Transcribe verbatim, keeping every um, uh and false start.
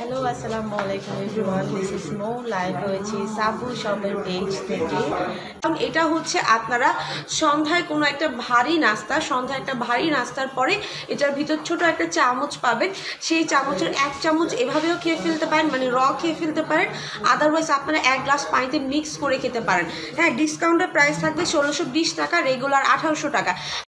Hello আসসালামু আলাইকুম everyone, this is মো লাইভ হয়েছে সাবু শপের পেজ থেকে। এবং এটা হচ্ছে আপনারা সন্ধ্যায় কোনো একটা ভারী নাস্তা সন্ধ্যায় একটা ভারী নাস্তার পরে এটার ভিতর ছোট একটা চামচ পাবেন। সেই চামচের এক চামচ এভাবেও খেয়ে ফেলতে পারেন, মানে র খেয়ে ফেলতে পারেন। আদারওয়াইজ আপনারা এক গ্লাস পানিতে মিক্স করে খেতে পারেন। হ্যাঁ, ডিসকাউন্টের প্রাইস থাকবে ষোলোশো বিশ টাকা, রেগুলার আঠারোশো টাকা।